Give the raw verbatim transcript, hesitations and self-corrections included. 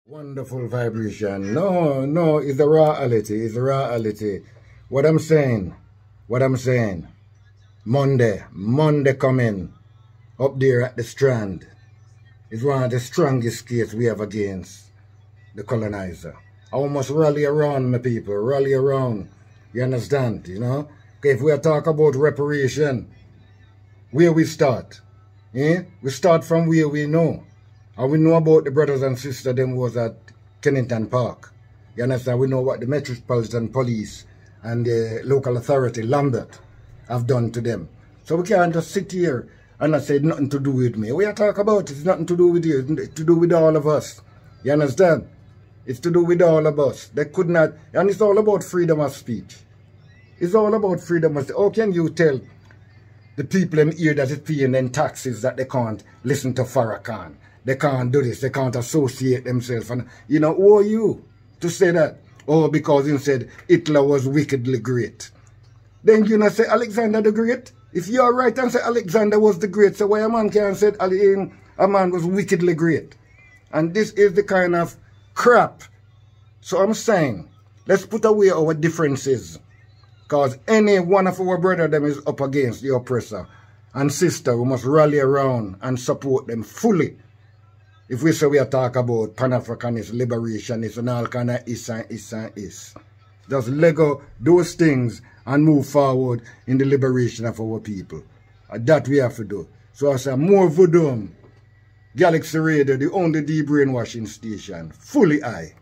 Wonderful vibration. No, no, it's the reality. It's the reality. What I'm saying, what I'm saying, Monday, Monday coming up there at the Strand is one of the strongest cases we have against the colonizer. I must rally around, my people, rally around. You understand, you know? Okay, if we are talking about reparation, where we start? Eh? We start from where we know. And we know about the brothers and sisters them was at Kennington Park. You understand? We know what the Metropolitan Police and the local authority, Lambert, have done to them. So we can't just sit here and not say nothing to do with me. We are talking about it. It's nothing to do with you. It's to do with all of us. You understand? It's to do with all of us. They could not, and it's all about freedom of speech. It's all about freedom of speech. How can you tell the people in here that is paying them taxes that they can't listen to Farrakhan? They can't do this. They can't associate themselves. And, you know, who are you to say that? Oh, because he said Hitler was wickedly great. Then you know say Alexander the Great? If you are right and say Alexander was the great, so why a man can't say a man was wickedly great? And this is the kind of crap. So I'm saying, let's put away our differences. Because any one of our brother them is up against the oppressor. And sister, we must rally around and support them fully. If we say we are talking about Pan-Africanist, liberationists, and all kind of is and is and is. Just Lego those things and move forward in the liberation of our people. And that we have to do. So I say more voodoo. Galaxy Radio, the only de-brainwashing station. Fully I.